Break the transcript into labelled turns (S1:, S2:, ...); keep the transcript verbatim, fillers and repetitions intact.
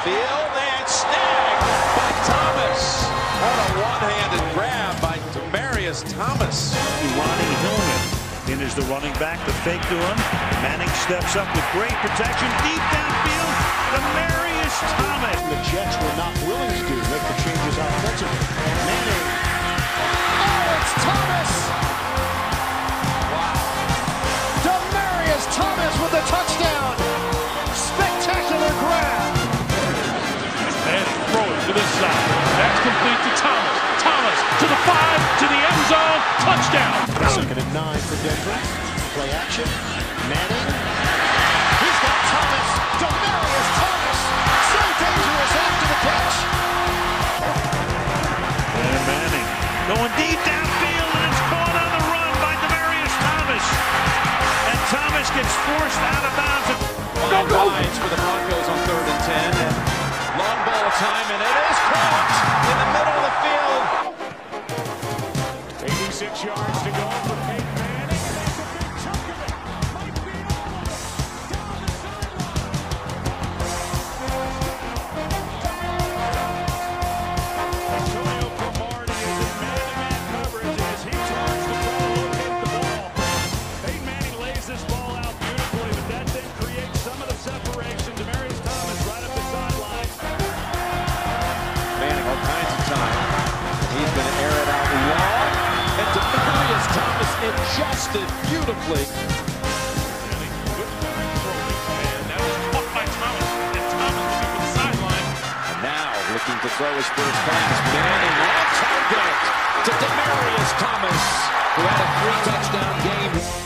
S1: field and snagged by Thomas. What a one-handed grab by Demaryius Thomas.
S2: Ronnie Hillman in is the running back, the fake to him. Manning steps up with great protection, deep downfield. Demaryius Thomas.
S3: The Jets were not willing to do make the changes offensively. Manning.
S4: Oh, it's Thomas!
S1: Wow.
S4: Demaryius Thomas with a touchdown. Spectacular grab.
S5: And throw it to this side. That's complete to Thomas. Thomas to the five, to the end zone. Touchdown.
S3: Second and nine for Denver. Play action. Manning. He's got Thomas. Demaryius Thomas. So dangerous after the catch.
S2: And Manning going deep downfield, and it's caught on the run by Demaryius Thomas. And Thomas gets forced out of bounds.
S1: Five lines for the Broncos on third and ten. And long ball time, and it is caught in the middle of the field.
S3: eighty-six yards to go for Peyton Manning. Makes a big chunk of it. Might be almost down the sideline. Antonio Cromartie is in man-to-man coverage as he turns the ball, locate the ball. Peyton Manning lays this ball out beautifully, but that then creates some of the separation. Demaryius Thomas right up the sideline.
S1: Manning all kinds of time. He's going to air it out long. And Demaryius Thomas adjusted beautifully.
S5: And that was caught by Thomas. And Thomas looking for the sideline.
S1: And now looking to throw his first pass. Manning on target to Demaryius Thomas, who had a three-touchdown game.